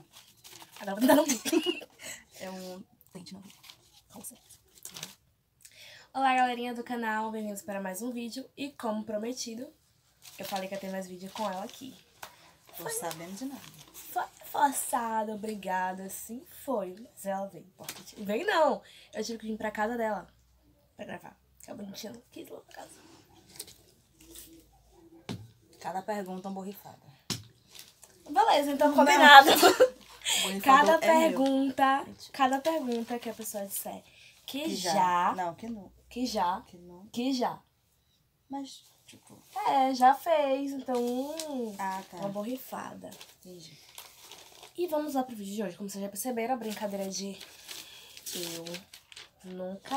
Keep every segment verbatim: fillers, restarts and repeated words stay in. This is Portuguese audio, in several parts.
Agora vou tentar não rir. É um dente não rir. Com certeza. Olá, galerinha do canal. Bem-vindos para mais um vídeo. E como prometido, eu falei que ia ter mais vídeo com ela aqui. Tô sabendo de nada. Foi forçada, obrigada, sim, foi. Mas ela veio. Porque... Veio não. Eu tive que vir pra casa dela pra gravar. Que a bonitinha não quis ir lá pra casa. Cada pergunta é uma borrifada. Beleza, então combinado. Cada é pergunta, cada pergunta que a pessoa disser que, que já, já, não, que não, que já, que não, que já. mas tipo, É, já fez, então hum, ah, tá, uma borrifada. entendi. E vamos lá pro vídeo de hoje. Como vocês já perceberam, a brincadeira de eu nunca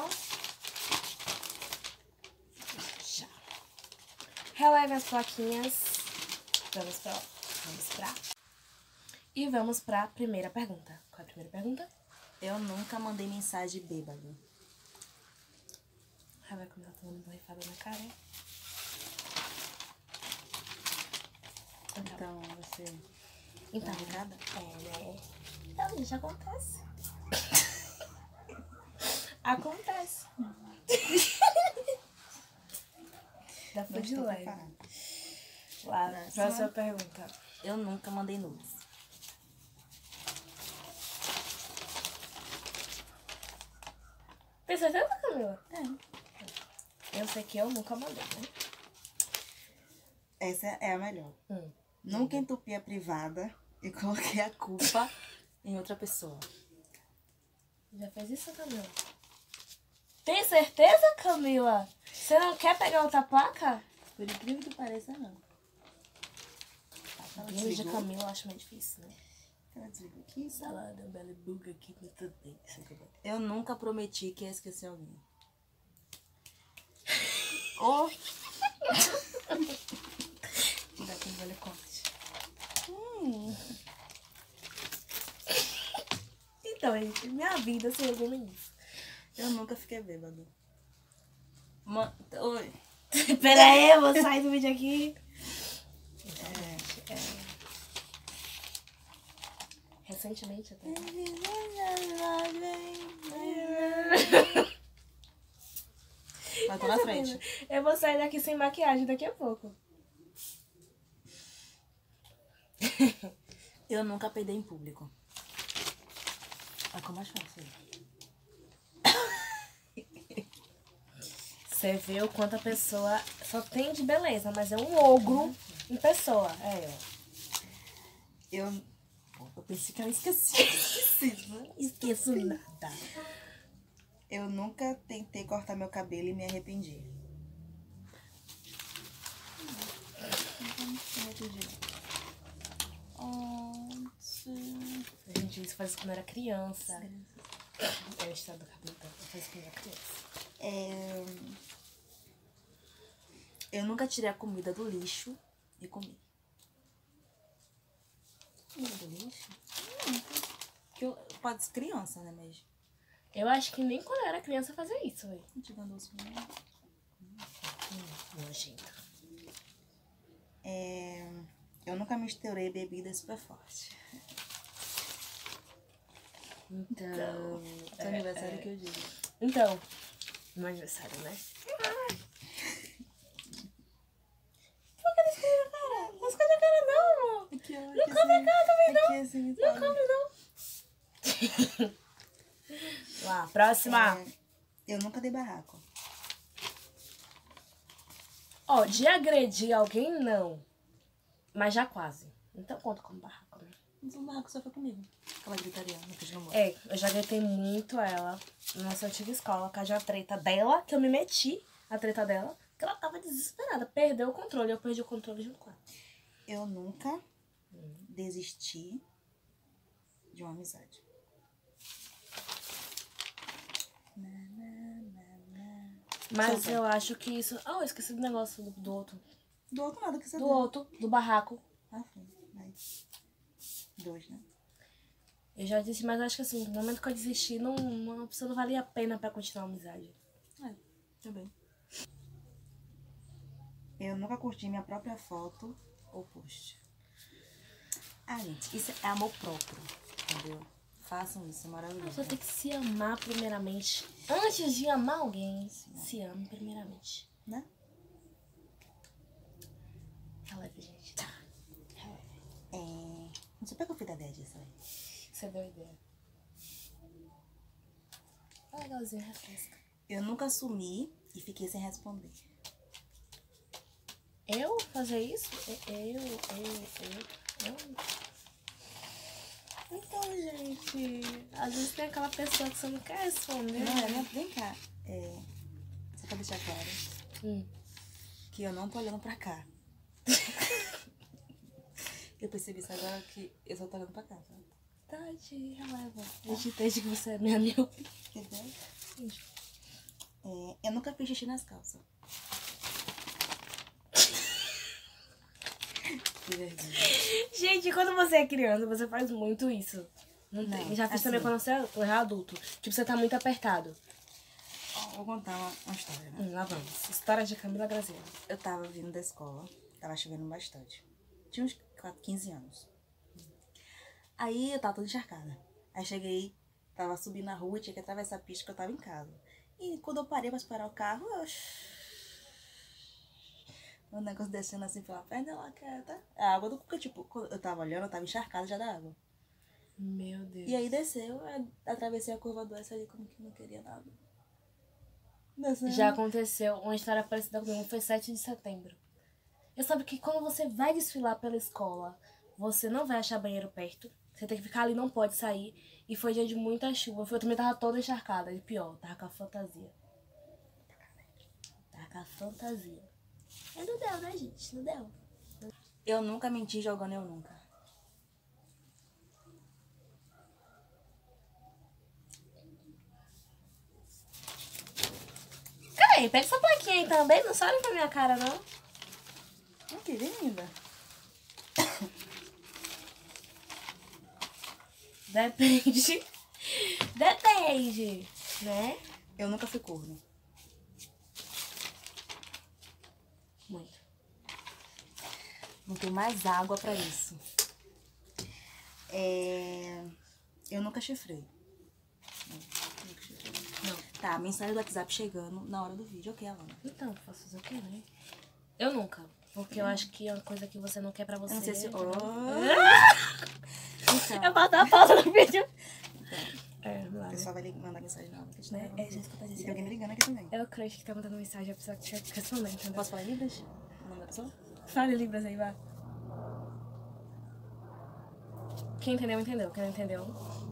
já. Releve as plaquinhas. Vamos pra, vamos pra. E vamos pra primeira pergunta. Qual é a primeira pergunta? Eu nunca mandei mensagem bêbado. Ah, vai começar tomando borrifada na cara, hein? Então, você... Então, nada? é, né? Então, gente, acontece. Acontece. Dá pra de leve. Lá, próxima pergunta. Eu nunca mandei nudes. Tem certeza, Camila? É. Eu sei que eu nunca mandei, né? Essa é a melhor. Hum. Nunca entupi a privada e coloquei a culpa em outra pessoa. Já fez isso, Camila? Tem certeza, Camila? Você não quer pegar outra placa? Por incrível que pareça, não. Ela Beijo de desligou. Camila eu acho meio difícil, né? Ela desligou aqui, sabe? Salada, bela buga aqui no também. Eu nunca prometi que ia esquecer alguém. Oh! Daqui no vale corte. Hum. Então, gente, minha vida se resume nisso. Eu nunca fiquei bêbado. Ma... Oi. Pera aí, eu vou sair do vídeo aqui. É. É... Recentemente até. Mas tô na frente. Eu vou sair daqui sem maquiagem daqui a pouco. Eu nunca peidei em público. É como mais fácil. Você vê o quanto a pessoa só tem de beleza, mas é um ogro em pessoa. É, ó. Eu... Eu pensei que eu esqueci. Esqueci, né? Esqueço nada. Eu nunca tentei cortar meu cabelo e me arrependi. Gente, isso faz quando eu era criança. É o estado do cabelo, então. Faz quando eu era criança. É... Eu nunca tirei a comida do lixo e comi. Comida do lixo? Nunca. Porque eu... Pode ser criança, né, mas... Eu acho que nem quando eu era criança eu fazia isso, velho. Não te dá doce, não. Nojento. É... Eu nunca misturei bebida super forte. Então... Então, seu aniversário que eu digo. Então, no aniversário, né? Por que não esconde a cara? Não esconde a cara não, amor. Aqui, ó, Não aqui come a assim, cara também não. aqui assim, Não sabe? come não. Lá, próxima. É, eu nunca dei barraco. Ó, de agredir alguém, não. Mas já quase. Então conta como barraco, né? Mas o barraco só foi comigo. Aquela gritaria, não fiz namoro. É, eu já gritei muito ela na nossa antiga escola, por causa de uma treta dela, que eu me meti, a treta dela, que ela tava desesperada, perdeu o controle, eu perdi o controle junto com ela. Eu nunca hum. desisti de uma amizade. Na, na, na, na. Mas Super. eu acho que isso... Ah, eu esqueci do negócio do, do outro. Do outro nada que você Do deu. outro, do barraco. Ah, foi. Mas... Dois, né? Eu já disse, mas acho que assim, no momento que eu desisti, não, não, não valia a pena pra continuar a amizade. É, também. Eu nunca curti minha própria foto ou post. Ah, gente, isso é amor próprio, entendeu? Façam isso, é maravilhoso. Você tem que se amar primeiramente. Antes de amar alguém, se ame primeiramente. Né? Releve, gente. Tá. Releve. É... Não sei pra que eu fui dar ideia disso, velho. Você deu ideia. Tá legalzinho, refresca. Eu nunca sumi e fiquei sem responder. Eu fazer isso? Eu, eu, eu, eu. Então, gente, às vezes tem aquela pessoa que você não quer responder. Não, é, né? Vem cá. É... Só pra deixar claro Hum. que eu não tô olhando pra cá. Eu percebi isso agora que eu só tô olhando pra cá, tá? Verdade, releva. A gente entende que você é minha amiga. Quer ver? É, eu nunca fiz xixi nas calças. Que vergonha. Gente, quando você é criança, você faz muito isso. Não, Não, tem. Já fiz assim. também quando você é adulto. Tipo, você tá muito apertado. Ó, vou contar uma, uma história, né? Hum, lá vamos. História de Camila Graziella. Eu tava vindo da escola, tava chovendo bastante. Tinha uns quinze anos. Aí eu tava toda encharcada. Aí cheguei, tava subindo na rua, tinha que atravessar a pista que eu tava em casa. E quando eu parei pra esperar o carro, eu... o negócio descendo assim pela perna, ela quieta. A água do cuca, tipo, quando eu tava olhando, eu tava encharcada já da água. Meu Deus. E aí desceu, eu atravessei a curva do S ali como que não queria nada. Descendo. Já aconteceu uma história parecida comigo, foi sete de setembro. Eu sabe que quando você vai desfilar pela escola, você não vai achar banheiro perto. Você tem que ficar ali, não pode sair. E foi dia de muita chuva. Eu também tava toda encharcada. E pior, tava com a fantasia. Tava com a fantasia. Mas não deu, né, gente? Não deu. Eu nunca menti jogando eu nunca. Peraí, pega essa plaquinha aí também. Não só olha pra minha cara, não. Aqui, vem linda. Depende. Depende, né? Eu nunca fui corno. Muito. Não tem mais água pra isso. É... Eu nunca chifrei. Não, nunca chifrei. Não. Tá, mensagem do WhatsApp chegando na hora do vídeo. Ok, Alana. Então, posso fazer o quê, né? Eu nunca. Porque eu acho que é uma coisa que você não quer pra você. Eu não sei se... entendeu? Oh. Então, Eu boto a pausa no vídeo. então, É, o lá, pessoal vai mandar mensagem na hora. Que a gente tá né? gravando É isso que eu tô tudo. E dizendo. tem alguém me ligando aqui também. É o crush que tá mandando mensagem, eu preciso que você responder, entendeu? Posso falar em Libras? O nome da pessoa? Fale Libras aí, vai. Quem entendeu, entendeu. Quem não entendeu,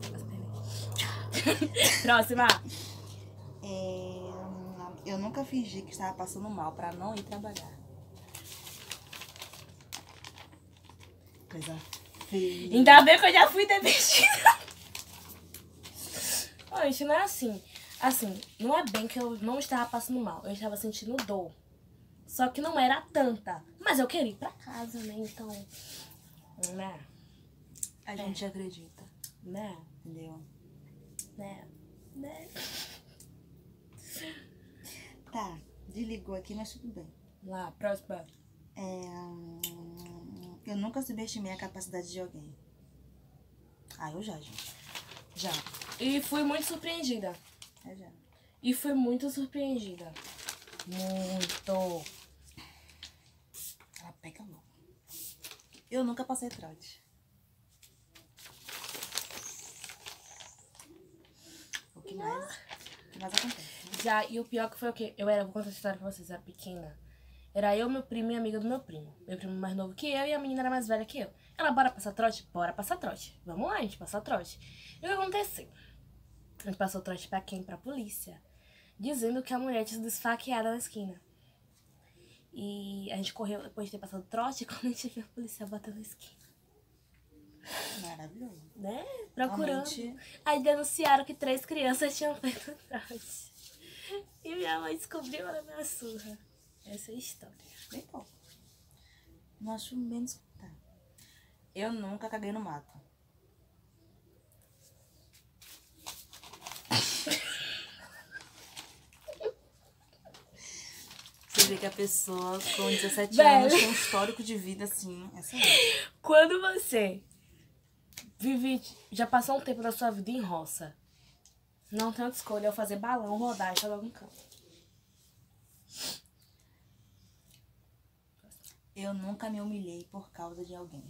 próxima. É... Eu nunca fingi que estava passando mal pra não ir trabalhar. Coisa feia. Ainda bem que eu já fui demitida. Ó, gente, não é assim. Assim, não é bem que eu não estava passando mal. Eu estava sentindo dor. Só que não era tanta. Mas eu queria ir pra casa, né? Então, né? A gente acredita, Né? entendeu? Né? Né? Tá, desligou aqui, mas tudo bem. Lá, próxima. É, hum, eu nunca subestimei a capacidade de alguém. Ah, eu já, gente. Já. E fui muito surpreendida. Eu já. E fui muito surpreendida. Muito. Ela pega logo. Eu nunca passei trote. O que mais? O que mais acontece? Né? Já, e o pior que foi o quê? Eu era, vou contar essa história pra vocês, eu era pequena. Era eu, meu primo e a amiga do meu primo. Meu primo mais novo que eu e a menina era mais velha que eu. Ela, bora passar trote? Bora passar trote. Vamos lá, a gente passar trote. E o que aconteceu? A gente passou trote pra quem? Pra polícia. Dizendo que a mulher tinha sido esfaqueada na esquina. E a gente correu depois de ter passado trote, quando a gente viu a polícia batendo na esquina. Maravilhoso. Né? Procurando. Realmente. Aí denunciaram que três crianças tinham feito trote. E minha mãe descobriu, ela me surra. Essa é a história. Bem pouco. Não acho menos. Tá. Eu nunca caguei no mato. Você vê que a pessoa com dezessete Velho. anos tem um histórico de vida assim. Essa é. Quando você Vivi, já passou um tempo da sua vida em roça. Não tem outra escolha, eu fazer balão, rodar e jogar no campo. Eu nunca me humilhei por causa de alguém.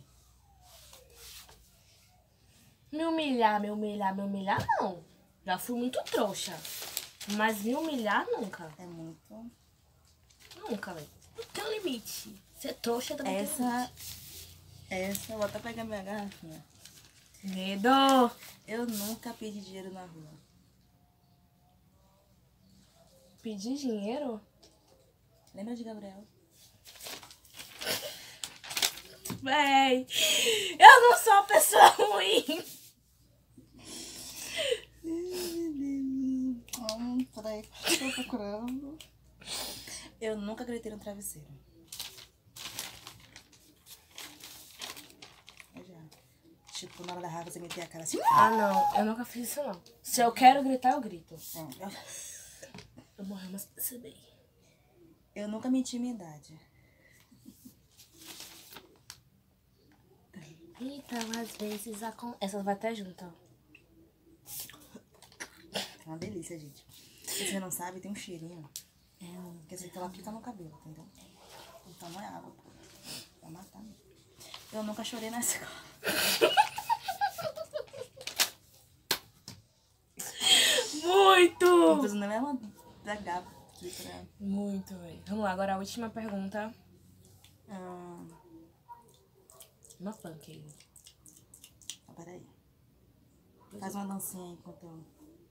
Me humilhar, me humilhar, me humilhar, não. Já fui muito trouxa. Mas me humilhar, nunca. É muito... Nunca, velho. Não tem limite. Ser trouxa também tem Essa... limite. Essa... Eu vou até pegar minha garrafinha. Medo. Eu nunca pedi dinheiro na rua. Pedir dinheiro? Lembra de Gabriel? Véi, eu não sou uma pessoa ruim. Hum, peraí, tô procurando. Eu nunca gritei no travesseiro. Eu já. Tipo, na hora da raiva você meter a cara assim. Ah, não, eu nunca fiz isso, não. Se eu quero gritar, eu grito. Eu morri, mas percebi. Eu nunca menti minha idade. Então, às vezes, acontece. Essa vai até junto, ó. É uma delícia, gente. Se você não sabe, tem um cheirinho. É, quer dizer que ela fica no cabelo, entendeu? Então não é água, pô. Vai matar mesmo. Eu nunca chorei na escola. Muito! Eu fiz na mesma da Gaba aqui pra... Muito, velho. Vamos lá, agora a última pergunta. Hum... Uma punk aí. Ah, peraí. Faz uma dancinha aí enquanto eu...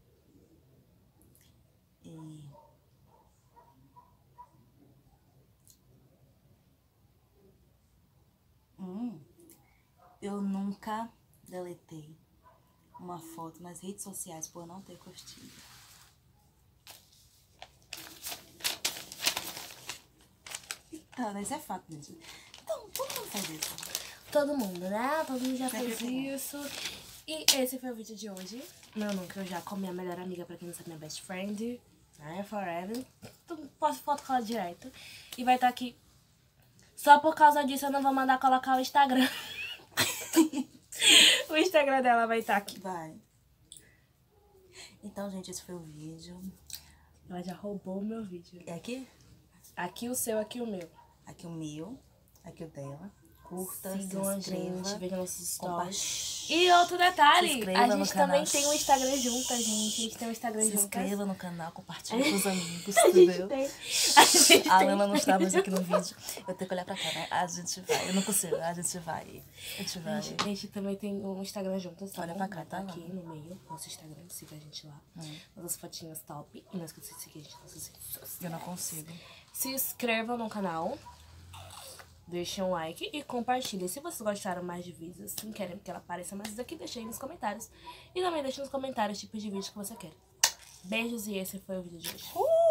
E... Hum, eu nunca deletei uma foto nas redes sociais por não ter curtido. Então, isso é fato mesmo. Então, todo mundo faz isso. Todo mundo, né? Todo mundo já Sempre fez tem. isso. E esse foi o vídeo de hoje. Meu nome, que eu já com minha melhor amiga, pra quem não sabe, minha best friend. Né? Forever. Então, posso foto com ela direto. E vai estar aqui. Só por causa disso eu não vou mandar colocar o Instagram. O Instagram dela vai estar aqui. Vai. Então, gente, esse foi o vídeo. Ela já roubou o meu vídeo. É aqui? Aqui o seu, aqui o meu. Aqui o meu. Aqui o dela. Curta, Sigam se a inscreva. gente, vejam nossos stories. Compartilhe. E outro detalhe, Se a inscreva no gente também canal. tem um Instagram juntas, gente. A gente tem um Instagram Se juntas. inscreva no canal, compartilhe com os amigos, A gente entendeu? tem. A gente A tem. Lana não está mais aqui no vídeo. Eu tenho que olhar pra cá, né? A gente vai. Eu não consigo. A gente vai. A gente vai. A gente, a gente também tem um Instagram juntas, tá? Olha bom? pra cá, Vai tá, aqui Lana? no meio, nosso Instagram, siga a gente lá. Hum. Nossas fotinhas top. E não esqueça de seguir a gente nas nossas redes sociais. Eu não consigo. Se inscrevam no canal. Deixem um like e compartilhem. Se vocês gostaram mais de vídeos, se querem que ela apareça mais aqui, deixem aí nos comentários. E também deixem nos comentários o tipo de vídeo que você quer. Beijos e esse foi o vídeo de hoje. Uh!